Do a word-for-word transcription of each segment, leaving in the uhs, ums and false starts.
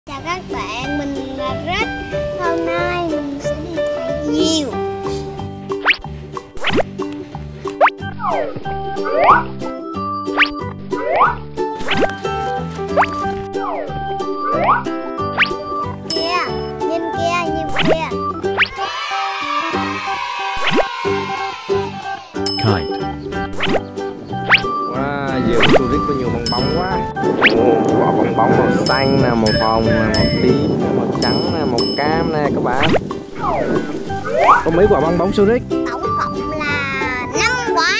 Chào các bạn, mình là Rết. Hôm nay mình sẽ đi thả diều. Kìa, nhìn kia, nhìn kia. Kite. Wow, diều của Rick có nhiều bong bóng quá. Ồ, quả bong bóng màu xanh nè, màu hồng nè, màu tím nè, màu trắng nè, màu cam nè các bạn. Có mấy quả bong bóng su Rick? Tổng cộng là năm quả.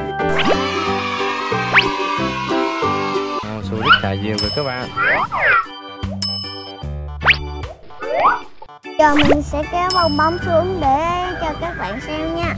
Ồ, su Rick thả diều rồi các bạn. Giờ mình sẽ kéo bong bóng xuống để cho các bạn xem nha.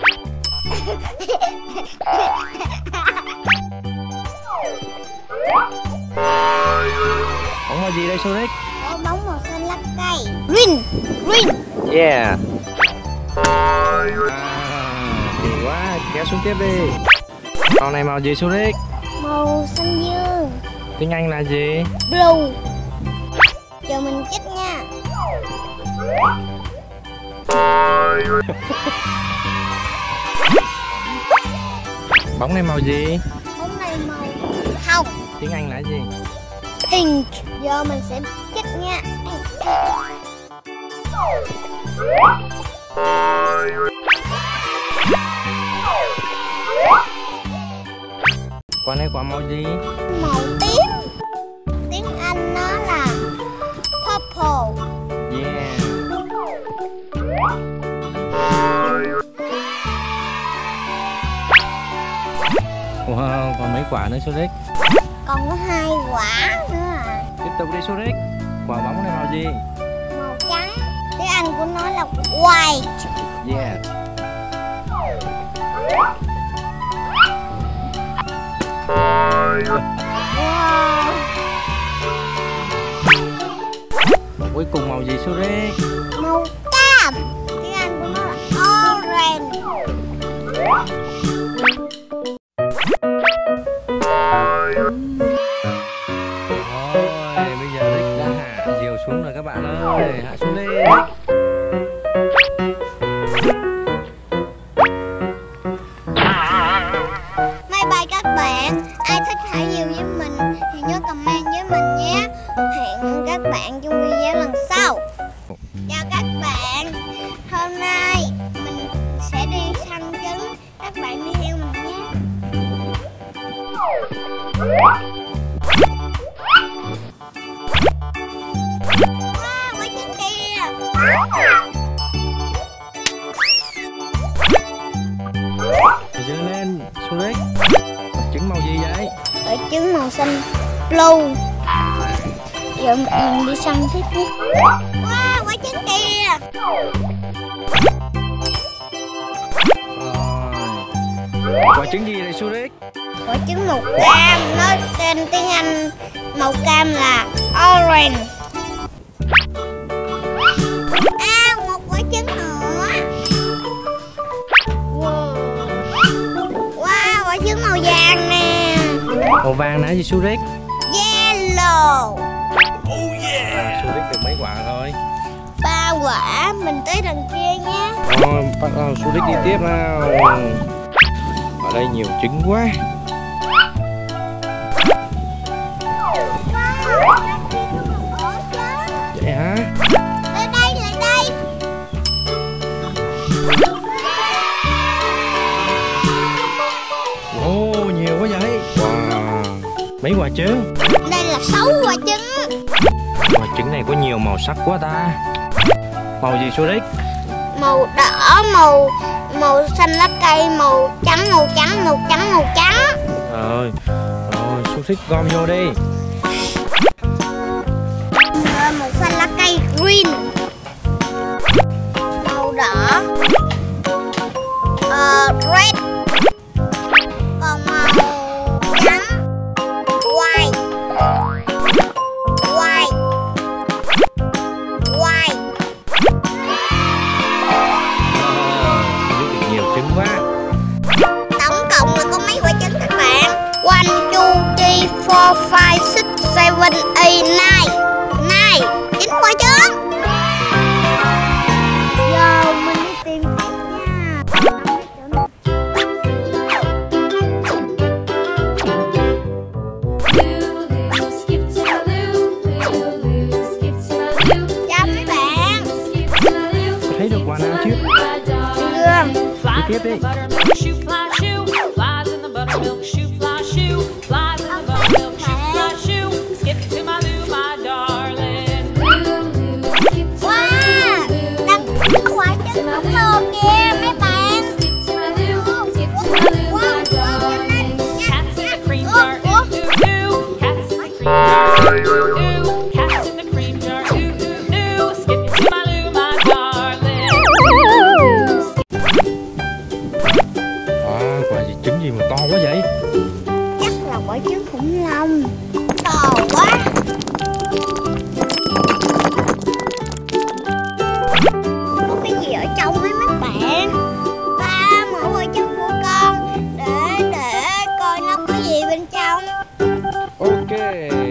Bóng màu gì đây su Rick? Bong bóng màu xanh lá cây. Green, green. Yeah. À, hay quá, kéo xuống tiếp đi. Màu này màu gì su Rick? Màu xanh dương. Tiếng Anh là gì? Blue. Giờ mình chích nha. Bóng này màu gì? Bóng này màu hồng. Tiếng Anh là gì? Pink. Giờ mình sẽ chích nha. Quả này quả màu gì? Màu tím. Tiếng Anh nó là purple. Yeah. Wow, còn mấy quả nữa su Rick? Còn có hai quả nữa à. Tiếp tục đi su Rick. Quả bóng này màu gì? Màu trắng. Tiếng Anh của nó là white. Yeah. Wow. Cuối cùng màu gì su Rick? Màu cam. Tiếng Anh của nó là orange. Rồi, bây giờ Rick đã hạ diều xuống rồi các bạn ơi. Hạ xuống đi Rick. Bye bye các bạn. Ai thích thả diều với mình thì nhớ comment với mình nhé. Hẹn các bạn trong video lần sau. Chào các bạn. Hôm nay mình sẽ đi săn trứng. Các bạn đi theo mình nhé. Wow, quả trứng kìa. Dơ lên su Rick. Trứng màu gì vậy? Quả trứng màu xanh blue. Giờ mình đi săn tiếp nhé. Wow, quả trứng kìa. Rồi. Quả trứng gì đây su Rick? Quả trứng màu cam, nó tên tiếng Anh màu cam là orange. À, một quả trứng nữa. Wow, wow, quả trứng màu vàng nè. Màu vàng là gì su Rick? Yellow. À, su Rick được mấy quả rồi? Ba quả, mình tới đằng kia nhé. Rồi, bắt đầu su Rick đi tiếp nào. Ở đây nhiều trứng quá. Vậy hả? Lại đây, lại đây. Ồ, nhiều quá vậy. Wow. Mấy quả trứng? Đây là sáu quả trứng. Quả trứng này có nhiều màu sắc quá ta. Màu gì su Rick? Màu đỏ, màu màu xanh lá cây, màu trắng, màu trắng, màu trắng, màu trắng. Rồi, rồi su Rick gom vô đi. À, màu xanh lá cây green. Màu đỏ uh, red. Còn màu trắng white. White. White. Được nhiều trứng quá. Tổng cộng là có mấy quả trứng các bạn? One, two, three, four, five, six, seven, eight, nine. Nine. đi. Trứng gì mà to quá vậy? Chắc là quả trứng khủng long. To quá. Có cái gì ở trong ấy mấy bạn? Ba mở quả trứng của con để để coi nó có gì bên trong. Ok.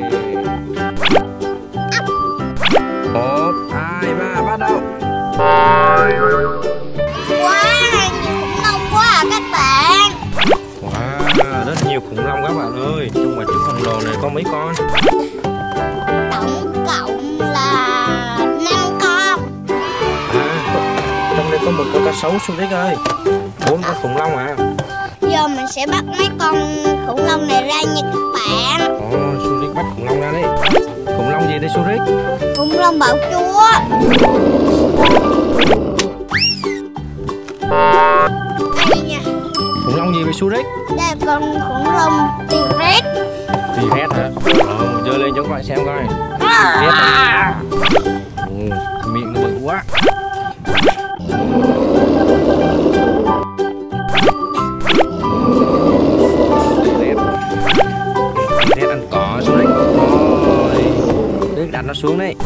Một, hai, ba, bắt đầu. Wow, nhiều khủng long quá à các bạn. Wow, rất nhiều khủng long các bạn ơi. Trong quả trứng khổng lồ này có mấy con? Tổng cộng là năm con. À, trong đây có một con cá sấu Sonic ơi. Bốn con khủng long à. Giờ mình sẽ bắt mấy con khủng long này ra nha các bạn. Ồ, Sonic bắt khủng long ra đi. Khủng long gì đây Sonic? Khủng long bạo chúa. Đây nha. Khủng long gì vậy Sonic? Đây là con khủng long T-Rex. T-Rex hả? Ờ, giơ lên cho các bạn xem coi. T-Rex hả? Ồ, miệng nó bự quá. T-Rex ăn cỏ Sonic. Rồi, Sonic đặt nó xuống đi.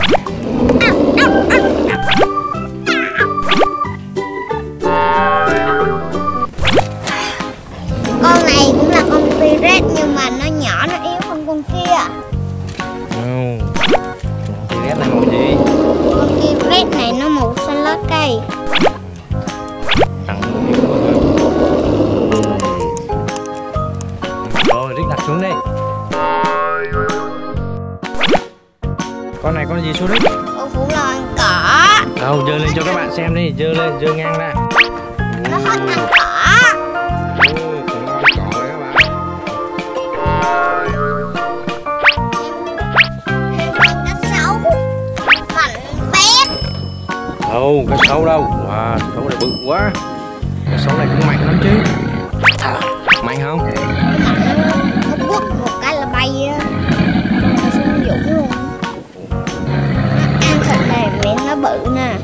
Con này cũng là con T-Rex nhưng mà nó nhỏ, nó yếu hơn con kia. Ồ, con T-Rex này màu gì? Con T-Rex này nó màu xanh lá cây. Rồi, Rick đặt xuống đi. Con này con gì Sonic? Con khủng long ăn cỏ. Đâu, giơ lên cho các bạn xem đi, giơ lên, giơ ngang ra. Nó thích ăn cỏ. Đâu, cá sấu đâu? Wow, cá sấu này bự quá. Cá sấu này cũng mạnh lắm chứ. Mạnh không? Nó quất một cái là bay á. Nó sung dũng luôn. Ăn thịt này miệng nó bự nè.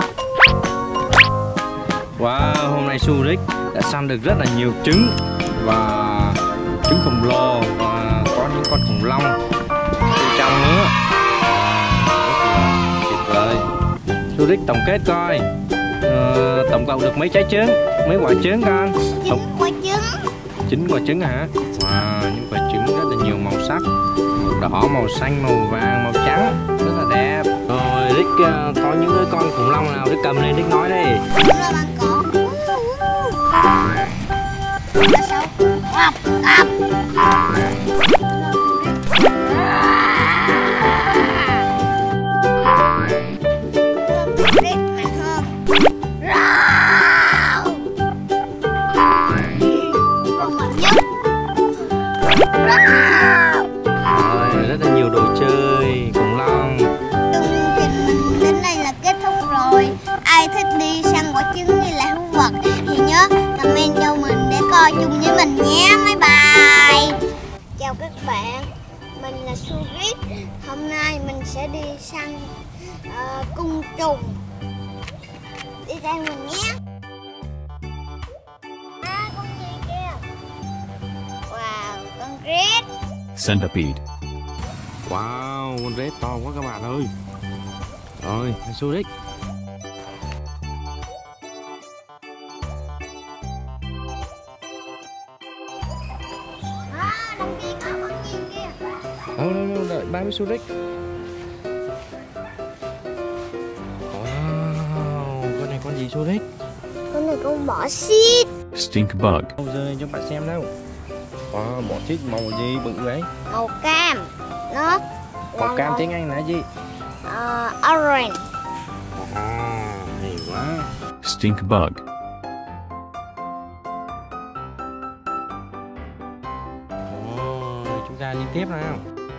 Wow, hôm nay Suric đã săn được rất là nhiều trứng và trứng khổng lồ và có những con khủng long bên trong nữa. Wow, rất là tuyệt vời. Suric tổng kết coi, uh, tổng cộng được mấy trái trứng, mấy quả trứng con? Chín quả trứng. Chín quả trứng hả? Wow, những quả trứng rất là nhiều màu sắc, màu đỏ, màu xanh, màu vàng, màu trắng, rất là đẹp. Rồi Rick uh, có những cái con khủng long nào Rick cầm lên Rick nói đi. Khủng long ăn cỏ. Cá sấu. Cặp cặp. Rồi, rất là nhiều đồ chơi khủng long. Chương trình mình đến đây là kết thúc rồi. Ai thích đi săn quả trứng như là thú vật thì nhớ comment cho mình để coi chung với mình nhé. Bye bye. Chào các bạn, mình là Suric. Hôm nay mình sẽ đi săn uh, côn trùng. Đi theo mình nhé. À, con gì kìa? Wow, con rết. Centipede. Wow, con rết to quá các bạn ơi. Rồi, Suric. À, đằng kia có con gì kìa. Đâu, đâu, đâu, đợi ba mươi Suric. Wow, con này con gì Suric? Con này con bọ xít. Stink bug. Đâu giờ cho bạn xem đâu. Wow, bọ xít màu gì bự vậy? Màu cam. Nó Màu cam tiếng Anh là gì? uh, orange. À, hay quá. Stink bug. tiếp nào.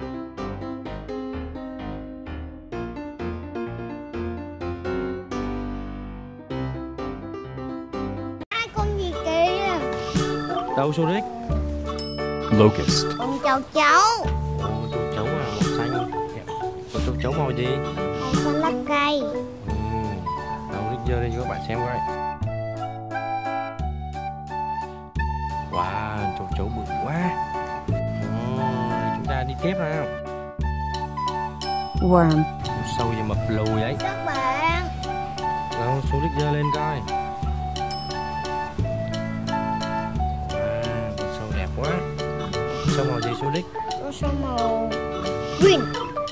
Ai con gì kìa? Đâu Sonic? Locust. Con châu chấu. Ồ, châu chấu à, màu xanh. Con châu chấu màu gì? Màu xanh lá cây. Ừ. Đâu Nick giơ lên cho các bạn xem coi. Wow, châu chấu bự quá. Ồ, chúng ta đi tiếp nào. Worm. Con sâu và mập lùi đấy. Các bạn. Đâu Sonic giơ lên coi. Wow, con sâu đẹp quá. Sâu màu gì Sonic? Con sâu màu green.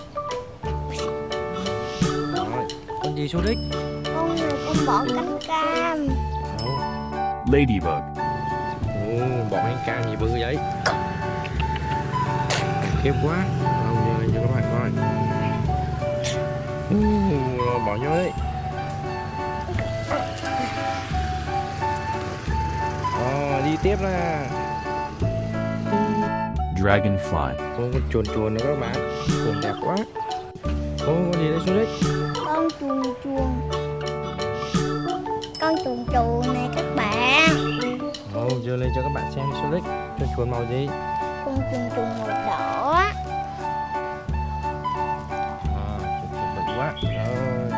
Rồi, con gì Sonic? Con này con bọ cánh cam. Đâu? Ladybug. Ồ, bọ cánh cam gì bự vậy? Khiếp quá. Đâu giờ cho các bạn coi. Ồ, bỏ vô đấy. Ờ, đi tiếp nè. Dragonfly. Ô, con chuồn chuồn nữa các bạn. Chuồn đẹp quá. Ô, con gì đây Sonic? Con chuồn chuồn. Con chuồn chuồn này các bạn. Ồ, giơ lên cho các bạn xem Sonic. Chuồn chuồn màu gì? Con chuồn chuồn màu đỏ. À, chuồn chuồn bự quá. Rồi.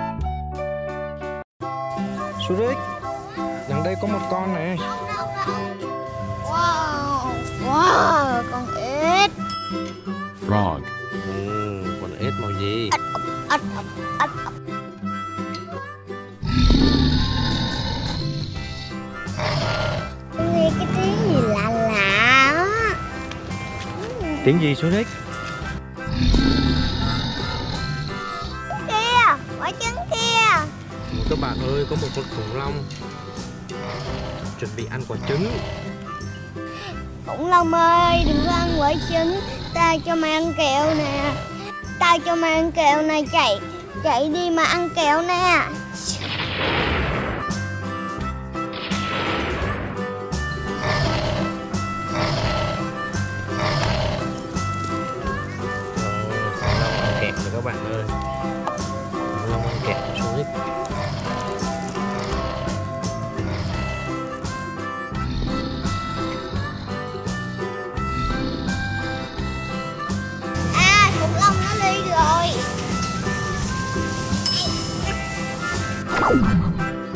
Sonic, đằng đây có một con này. Wow, wow, con ếch. Frog. Ừ, con ếch màu gì? Ếch, ếch, ếch. Nghe cái tiếng gì lạ lạ á. Tiếng gì Sonic? Kia, quả trứng kia. Các bạn ơi, có một con khủng long chuẩn bị ăn quả trứng. Khủng long ơi, đừng có ăn quả trứng. Tao cho mày ăn kẹo nè. Tao cho mày ăn kẹo này, chạy. Chạy đi mà ăn kẹo nè. Khủng long ăn kẹo rồi các bạn ơi. Khủng long ăn kẹo của Sonic. À, khủng long nó đi rồi.